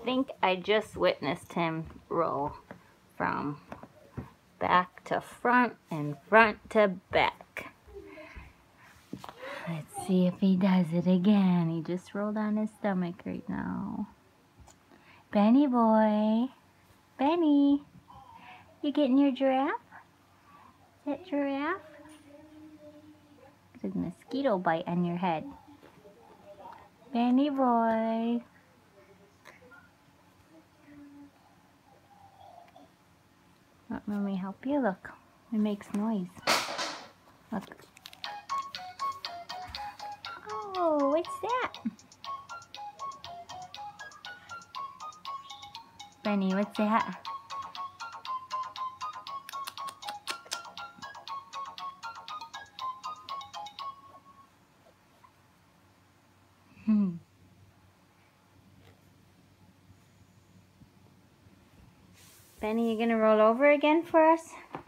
think I just witnessed him roll from back to front and front to back. Let's see if he does it again. He just rolled on his stomach right now. Benny boy. Benny. You getting your giraffe? Is that giraffe? There's a mosquito bite on your head. Benny boy. Let me help you. Look. It makes noise. Look. Oh, what's that? Benny, what's that? Benny, you gonna roll over again for us?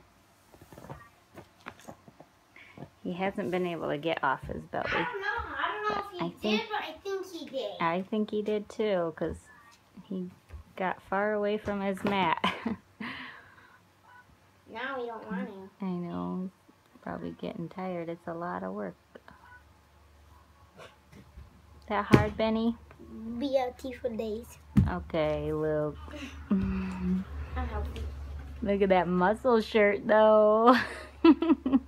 He hasn't been able to get off his belly. I don't know if he did, but I think he did. I think he did too, because he got far away from his mat. Now we don't want to. I know, he's probably getting tired. It's a lot of work. That hard, Benny? Beautiful days. Okay, Luke. I'll help you. Look at that muscle shirt, though.